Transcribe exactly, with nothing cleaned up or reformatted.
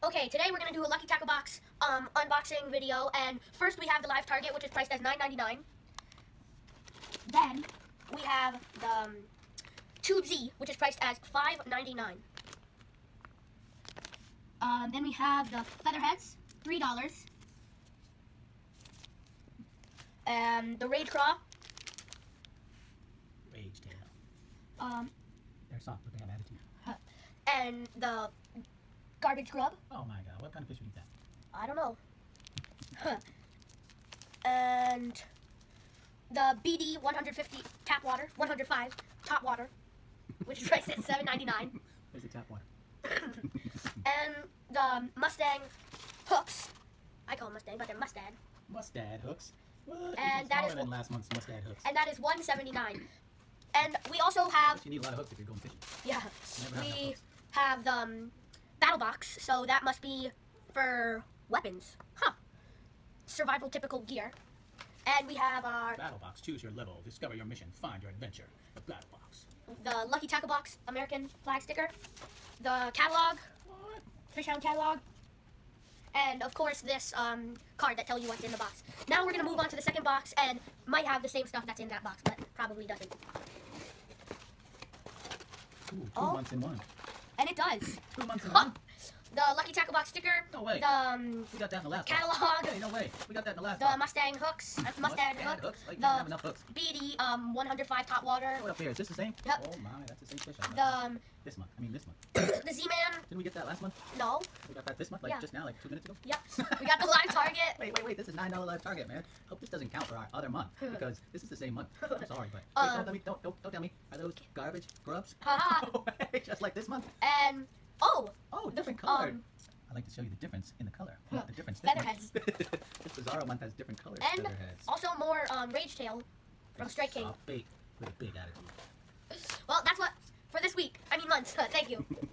Okay, today we're gonna do a Lucky Tackle Box um, unboxing video, and first we have the live target, which is priced as nine ninety-nine. Then we have the um, Tube Z, which is priced as five ninety-nine. Um, then we have the Featherheads, three dollars. And the Rage Craw. Rage tail. Um, They're soft, but they have attitude. and the Garbage Grub. Oh my god, what kind of fish would eat that? I don't know. And the B D one fifty tap water, one oh five top water, which is priced at seven ninety-nine. Where's the tap water? And the Mustang hooks. I call them Mustang, but they're Mustang. Mustad hooks. What? And that is than last month's Mustad hooks. And that is one seventy-nine. And we also have. You need a lot of hooks if you're going fishing. Yeah. Never have We hooks. have the um, battle box, so that must be for weapons. Huh. Survival typical gear. And we have our Battle box. Choose your level. Discover your mission. Find your adventure. The battle box. the Lucky Tackle Box American flag sticker, the catalog, What? Fish Hound catalog, and of course this um, card that tells you what's in the box. Now we're gonna move on to the second box, and might have the same stuff that's in that box, but probably doesn't. Ooh, two Oh. months in one. And it does. Two months in Huh. one. The Lucky Tackle Box sticker, No way. the um, We got that in the last catalog, box. Hey, no way. We got that in the last the box. Mustang hooks, uh, Mustang Mustad hook, hooks. Like, you don't have the enough hooks. B D um, one oh five top water, What up here? Is this the same? Yep. Oh my, that's the same fish. I the got. um, This month. I mean this month. the Z-Man. Didn't we get that last month? No. We got that this month, like Yeah. just now, like two minutes ago? Yep. We got the live target. Wait, wait, wait. This is nine dollar live target, man. Hope this doesn't count for our other month, because this is the same month. I'm sorry, but... Wait, Um, don't, tell me, don't, don't, don't tell me. Are those garbage grubs? Haha. No way, just like this month? And oh, Oh, different um, color. I'd like to show you the difference in the color. Not the difference this Featherheads. month. This Bizarro month has different colors. And Featherheads. also more um, Rage Tail from Strike King. Soft bait with a big attitude. Well, that's what for this week. I mean month. Thank you.